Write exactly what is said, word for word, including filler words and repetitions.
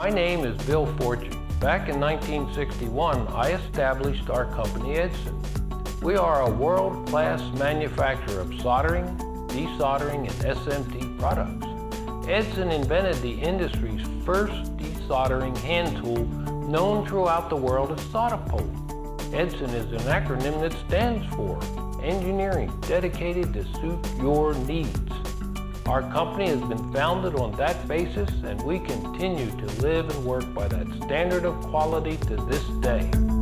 My name is Bill Fortune. Back in nineteen sixty-one, I established our company Edsyn. We are a world-class manufacturer of soldering, desoldering, and S M T products. Edsyn invented the industry's first desoldering hand tool known throughout the world as SOLDAPULLT. Edsyn is an acronym that stands for Engineering Dedicated to Suit Your Needs. Our company has been founded on that basis, and we continue to live and work by that standard of quality to this day.